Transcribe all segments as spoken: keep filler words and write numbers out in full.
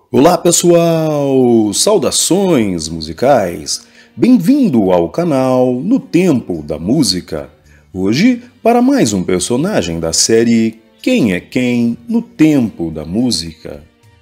Olá pessoal, saudações musicais, bem-vindo ao canal No Tempo da Música. Hoje, para mais um personagem da série Quem é Quem no Tempo da Música.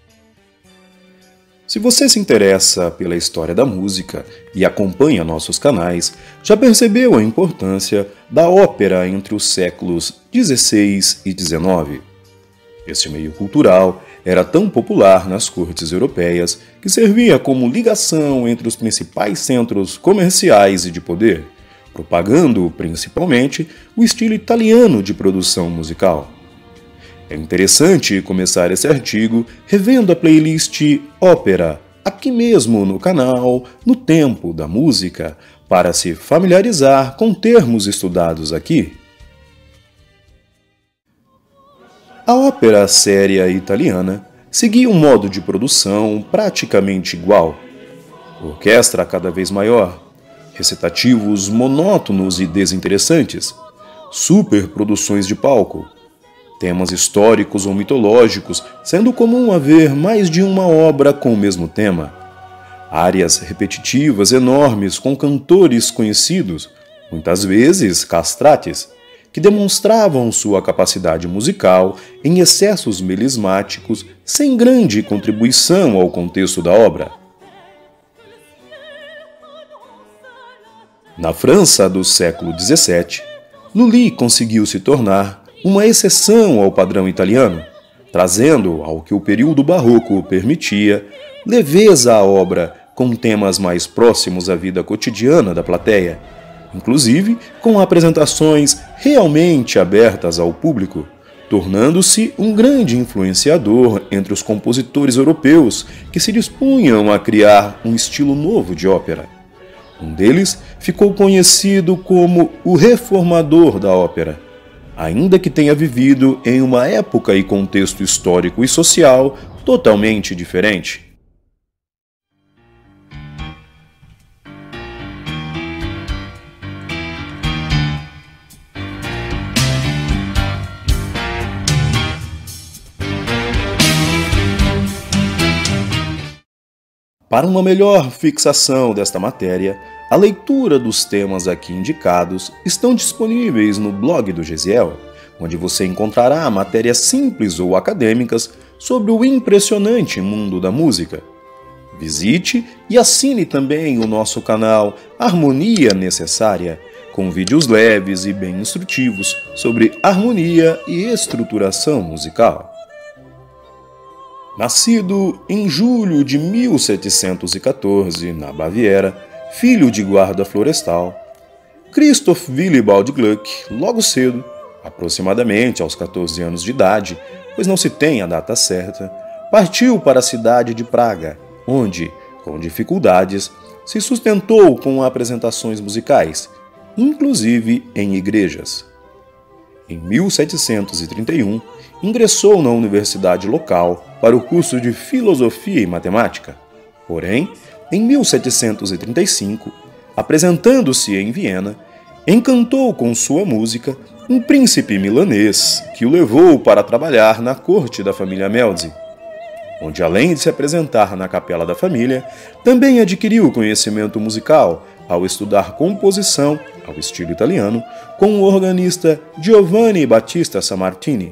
Se você se interessa pela história da música e acompanha nossos canais, já percebeu a importância da ópera entre os séculos dezesseis e dezenove. Este meio cultural era tão popular nas cortes europeias que servia como ligação entre os principais centros comerciais e de poder, propagando principalmente o estilo italiano de produção musical. É interessante começar esse artigo revendo a playlist Ópera, aqui mesmo no canal No Tempo da Música, para se familiarizar com termos estudados aqui. A ópera séria italiana seguia um modo de produção praticamente igual. Orquestra cada vez maior, recitativos monótonos e desinteressantes, superproduções de palco, temas históricos ou mitológicos, sendo comum haver mais de uma obra com o mesmo tema, áreas repetitivas enormes com cantores conhecidos, muitas vezes castrates, que demonstravam sua capacidade musical em excessos melismáticos sem grande contribuição ao contexto da obra. Na França do século dezessete, Lully conseguiu se tornar uma exceção ao padrão italiano, trazendo ao que o período barroco permitia leveza à obra com temas mais próximos à vida cotidiana da plateia, inclusive com apresentações realmente abertas ao público, tornando-se um grande influenciador entre os compositores europeus que se dispunham a criar um estilo novo de ópera. Um deles ficou conhecido como o reformador da ópera, ainda que tenha vivido em uma época e contexto histórico e social totalmente diferente. Para uma melhor fixação desta matéria, a leitura dos temas aqui indicados estão disponíveis no blog do Gesiel, onde você encontrará matérias simples ou acadêmicas sobre o impressionante mundo da música. Visite e assine também o nosso canal Harmonia Necessária, com vídeos leves e bem instrutivos sobre harmonia e estruturação musical. Nascido em julho de mil setecentos e quatorze, na Baviera, filho de guarda florestal, Christoph Willibald Gluck, logo cedo, aproximadamente aos quatorze anos de idade, pois não se tem a data certa, partiu para a cidade de Praga, onde, com dificuldades, se sustentou com apresentações musicais, inclusive em igrejas. Em mil setecentos e trinta e um, ingressou na universidade local para o curso de Filosofia e Matemática. Porém, em mil setecentos e trinta e cinco, apresentando-se em Viena, encantou com sua música um príncipe milanês que o levou para trabalhar na corte da família Melzi, onde, além de se apresentar na capela da família, também adquiriu conhecimento musical ao estudar composição, ao estilo italiano, com o organista Giovanni Battista Sammartini.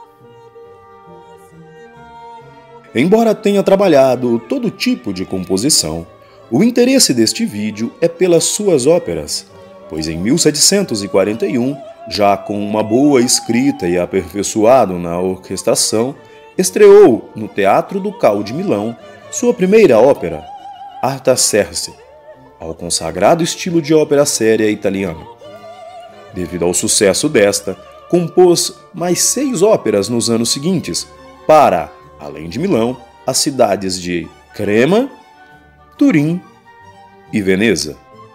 Embora tenha trabalhado todo tipo de composição, o interesse deste vídeo é pelas suas óperas, pois em mil setecentos e quarenta e um, já com uma boa escrita e aperfeiçoado na orquestração, estreou no Teatro Ducal de Milão sua primeira ópera, Artaserse, ao consagrado estilo de ópera séria italiano. Devido ao sucesso desta, compôs mais seis óperas nos anos seguintes para, além de Milão, as cidades de Crema, Turim e Veneza.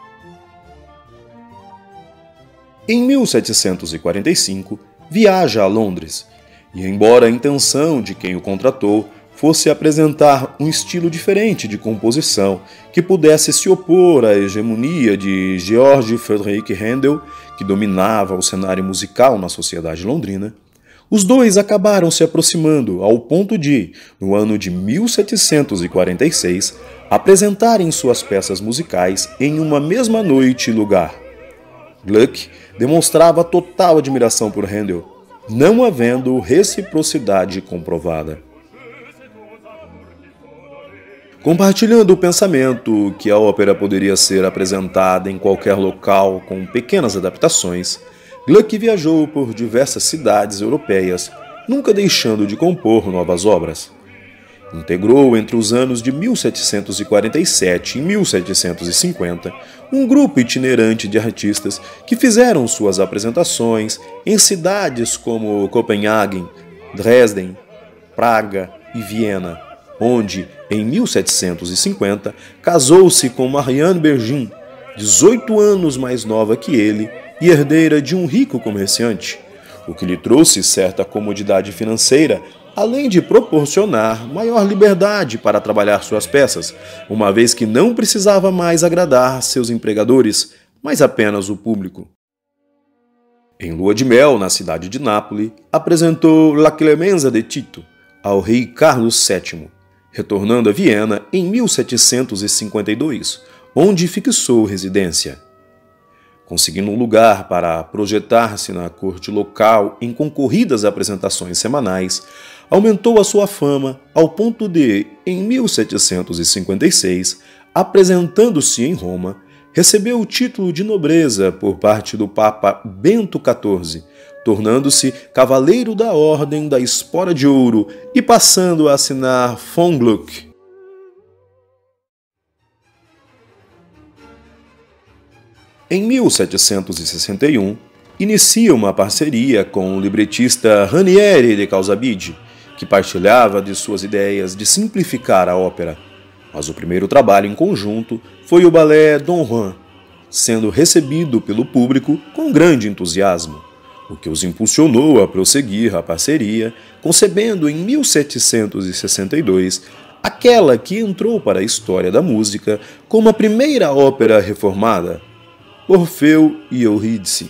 Em mil setecentos e quarenta e cinco, viaja a Londres, e embora a intenção de quem o contratou fosse apresentar um estilo diferente de composição que pudesse se opor à hegemonia de Georg Friedrich Händel, que dominava o cenário musical na sociedade londrina, Os dois acabaram se aproximando ao ponto de, no ano de mil setecentos e quarenta e seis, apresentarem suas peças musicais em uma mesma noite e lugar. Gluck demonstrava total admiração por Handel, não havendo reciprocidade comprovada. Compartilhando o pensamento que a ópera poderia ser apresentada em qualquer local com pequenas adaptações, Gluck viajou por diversas cidades europeias, nunca deixando de compor novas obras. Integrou entre os anos de mil setecentos e quarenta e sete e mil setecentos e cinquenta um grupo itinerante de artistas que fizeram suas apresentações em cidades como Copenhague, Dresden, Praga e Viena, onde, em mil setecentos e cinquenta, casou-se com Marianne Bergin, dezoito anos mais nova que ele e herdeira de um rico comerciante, o que lhe trouxe certa comodidade financeira, além de proporcionar maior liberdade para trabalhar suas peças, uma vez que não precisava mais agradar seus empregadores, mas apenas o público. Em lua de mel, na cidade de Nápoles, apresentou La Clemenza de Tito ao rei Carlos sétimo, retornando a Viena em mil setecentos e cinquenta e dois, onde fixou residência. Conseguindo um lugar para projetar-se na corte local em concorridas apresentações semanais, aumentou a sua fama ao ponto de, em mil setecentos e cinquenta e seis, apresentando-se em Roma, recebeu o título de nobreza por parte do Papa Bento quatorze, tornando-se cavaleiro da Ordem da Espora de Ouro e passando a assinar von Gluck. Em mil setecentos e sessenta e um, inicia uma parceria com o libretista Ranieri de Calzabigi, que partilhava de suas ideias de simplificar a ópera. Mas o primeiro trabalho em conjunto foi o balé Don Juan, sendo recebido pelo público com grande entusiasmo, o que os impulsionou a prosseguir a parceria, concebendo em mil setecentos e sessenta e dois aquela que entrou para a história da música como a primeira ópera reformada, Orfeu e Eurídice.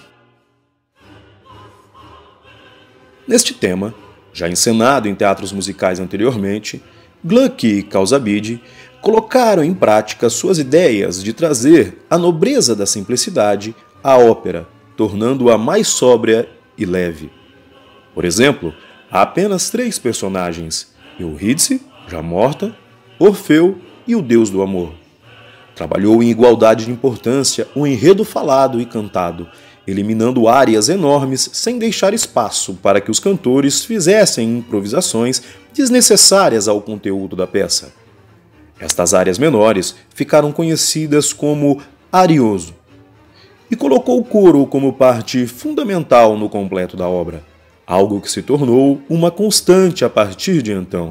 Neste tema, já encenado em teatros musicais anteriormente, Gluck e Calzabigi colocaram em prática suas ideias de trazer a nobreza da simplicidade à ópera, tornando-a mais sóbria e leve. Por exemplo, há apenas três personagens: Eurídice, já morta, Orfeu e o Deus do Amor. Trabalhou em igualdade de importância o enredo falado e cantado, eliminando áreas enormes sem deixar espaço para que os cantores fizessem improvisações desnecessárias ao conteúdo da peça. Estas áreas menores ficaram conhecidas como arioso, e colocou o coro como parte fundamental no completo da obra, algo que se tornou uma constante a partir de então.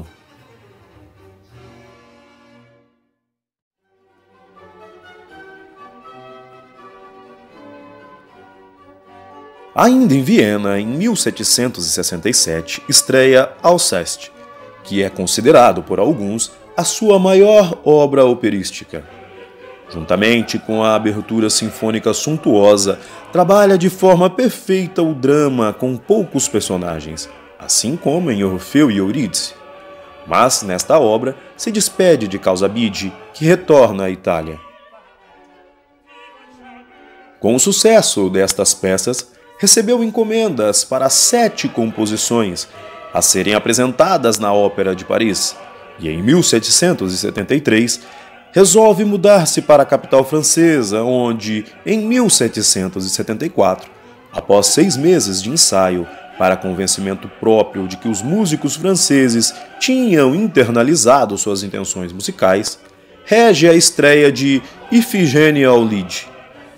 Ainda em Viena, em mil setecentos e sessenta e sete, estreia Alceste, que é considerado por alguns a sua maior obra operística. Juntamente com a abertura sinfônica suntuosa, trabalha de forma perfeita o drama com poucos personagens, assim como em Orfeu e Eurídice. Mas, nesta obra, se despede de Calzabigi, que retorna à Itália. Com o sucesso destas peças, recebeu encomendas para sete composições a serem apresentadas na Ópera de Paris, e em mil setecentos e setenta e três resolve mudar-se para a capital francesa, onde, em mil setecentos e setenta e quatro, após seis meses de ensaio para convencimento próprio de que os músicos franceses tinham internalizado suas intenções musicais, rege a estreia de Ifigênia ao Lied.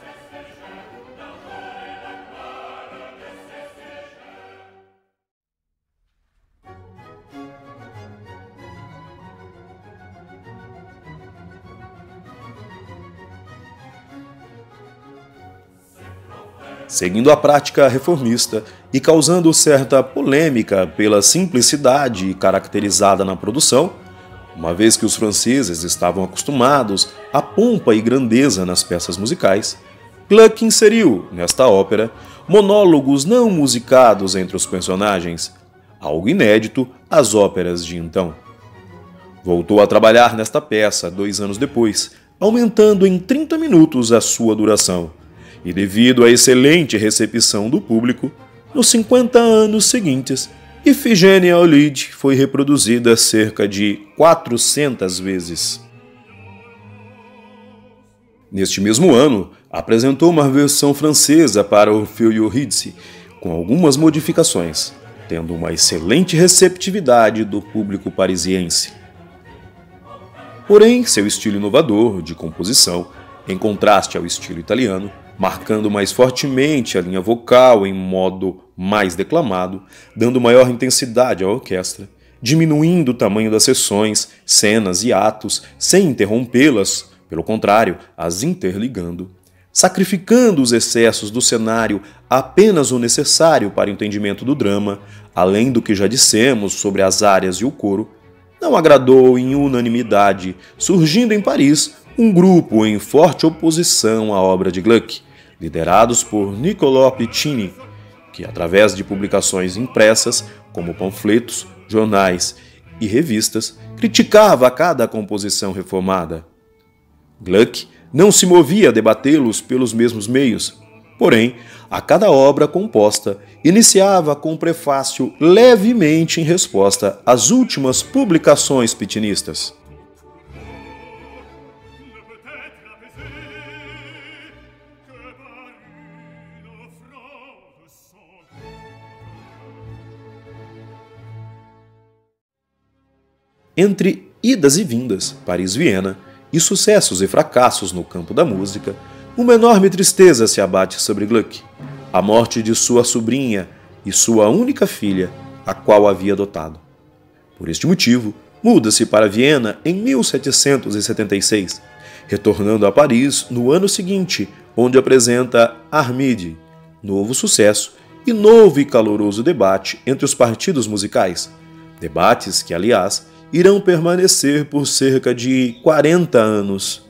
Seguindo a prática reformista e causando certa polêmica pela simplicidade caracterizada na produção, uma vez que os franceses estavam acostumados à pompa e grandeza nas peças musicais, Gluck inseriu, nesta ópera, monólogos não musicados entre os personagens, algo inédito às óperas de então. Voltou a trabalhar nesta peça dois anos depois, aumentando em trinta minutos a sua duração, e devido à excelente recepção do público, nos cinquenta anos seguintes, Ifigênia Aulide foi reproduzida cerca de quatrocentas vezes. Neste mesmo ano, apresentou uma versão francesa para Orfeu e Eurídice, com algumas modificações, tendo uma excelente receptividade do público parisiense. Porém, seu estilo inovador de composição, em contraste ao estilo italiano, marcando mais fortemente a linha vocal em modo mais declamado, dando maior intensidade à orquestra, diminuindo o tamanho das sessões, cenas e atos, sem interrompê-las, pelo contrário, as interligando, sacrificando os excessos do cenário a apenas o necessário para o entendimento do drama, além do que já dissemos sobre as áreas e o coro, não agradou em unanimidade, surgindo em Paris um grupo em forte oposição à obra de Gluck, liderados por Niccolò Piccini, que através de publicações impressas, como panfletos, jornais e revistas, criticava cada composição reformada. Gluck não se movia a debatê-los pelos mesmos meios, porém, a cada obra composta, iniciava com um prefácio levemente em resposta às últimas publicações pitinistas. Entre idas e vindas, Paris-Viena, e sucessos e fracassos no campo da música, uma enorme tristeza se abate sobre Gluck, a morte de sua sobrinha e sua única filha, a qual havia adotado. Por este motivo, muda-se para Viena em mil setecentos e setenta e seis, retornando a Paris no ano seguinte, onde apresenta Armide, novo sucesso e novo e caloroso debate entre os partidos musicais, debates que, aliás, irão permanecer por cerca de quarenta anos.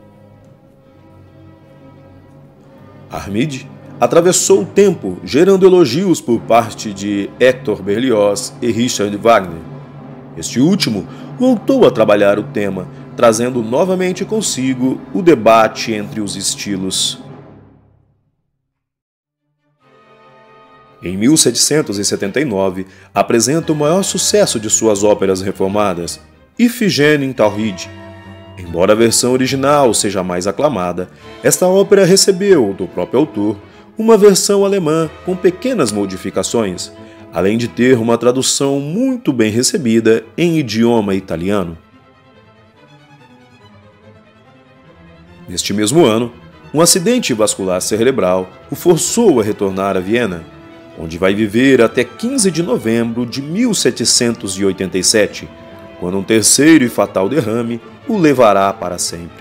Armide atravessou o tempo, gerando elogios por parte de Hector Berlioz e Richard Wagner. Este último voltou a trabalhar o tema, trazendo novamente consigo o debate entre os estilos. Em mil setecentos e setenta e nove, apresenta o maior sucesso de suas óperas reformadas, Ifigênia em Tauride. Embora a versão original seja mais aclamada, esta ópera recebeu, do próprio autor, uma versão alemã com pequenas modificações, além de ter uma tradução muito bem recebida em idioma italiano. Neste mesmo ano, um acidente vascular cerebral o forçou a retornar a Viena, onde vai viver até quinze de novembro de mil setecentos e oitenta e sete, quando um terceiro e fatal derrame o levará para sempre.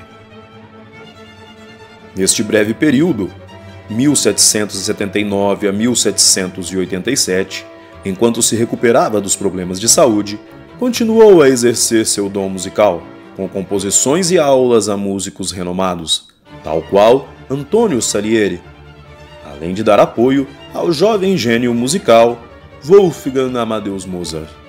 Neste breve período, mil setecentos e setenta e nove a mil setecentos e oitenta e sete, enquanto se recuperava dos problemas de saúde, continuou a exercer seu dom musical, com composições e aulas a músicos renomados, tal qual Antonio Salieri, além de dar apoio ao jovem gênio musical Wolfgang Amadeus Mozart.